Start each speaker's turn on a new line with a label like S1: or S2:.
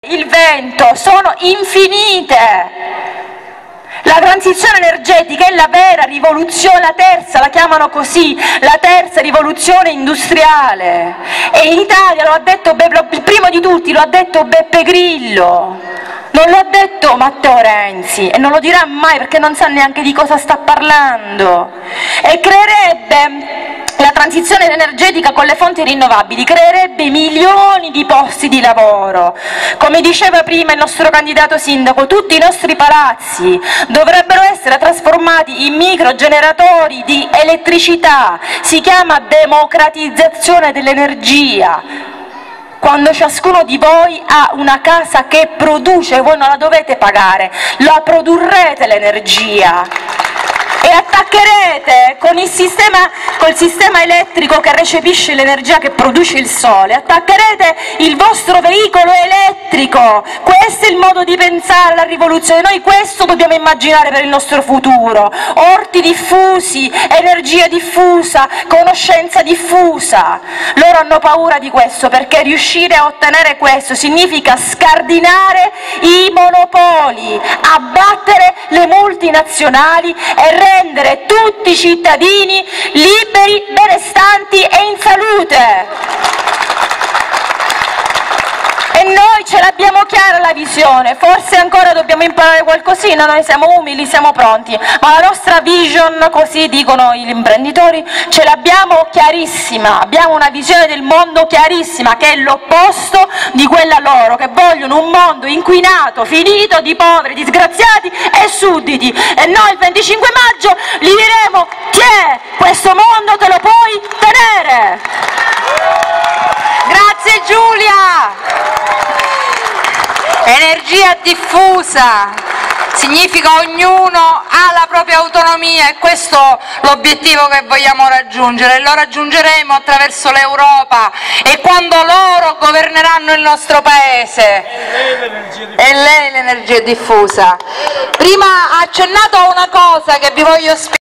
S1: il vento sono infinite. La transizione energetica è la vera rivoluzione, la terza, la chiamano così, la terza rivoluzione industriale. E in Italia lo ha detto, il primo di tutti lo ha detto Beppe Grillo, non lo ha detto Matteo Renzi e non lo dirà mai perché non sa neanche di cosa sta parlando. E creerebbe, la transizione energetica con le fonti rinnovabili creerebbe milioni di posti di lavoro. Come diceva prima il nostro candidato sindaco, tutti i nostri palazzi dovrebbero essere trasformati in microgeneratori di elettricità. Si chiama democratizzazione dell'energia. Quando ciascuno di voi ha una casa che produce, voi non la dovete pagare, la produrrete l'energia. E attaccherete col sistema elettrico che recepisce l'energia che produce il sole, attaccherete il vostro veicolo elettrico. Questo è il modo di pensare alla rivoluzione, noi questo dobbiamo immaginare per il nostro futuro: orti diffusi, energia diffusa, conoscenza diffusa. Loro hanno paura di questo perché riuscire a ottenere questo significa scardinare i monopoli, abbattere le multinazionali e rendere tutti i cittadini liberi, benestanti e in salute. E noi ce l'abbiamo chiara la visione, forse ancora dobbiamo imparare qualcosina, noi siamo umili, siamo pronti, ma la nostra vision, così dicono gli imprenditori, ce l'abbiamo chiarissima, abbiamo una visione del mondo chiarissima che è l'opposto di quella loro, che vogliono un mondo inquinato, finito, di poveri, disgraziati e sudditi. E noi il 25 maggio gli diremo: tiè, questo mondo te lo puoi tenere.
S2: Grazie Giulia! Energia diffusa significa ognuno ha la propria autonomia e questo è l'obiettivo che vogliamo raggiungere, e lo raggiungeremo attraverso l'Europa e quando loro governeranno il nostro paese. È lei l'energia diffusa. Prima ha accennato a una cosa che vi voglio spiegare.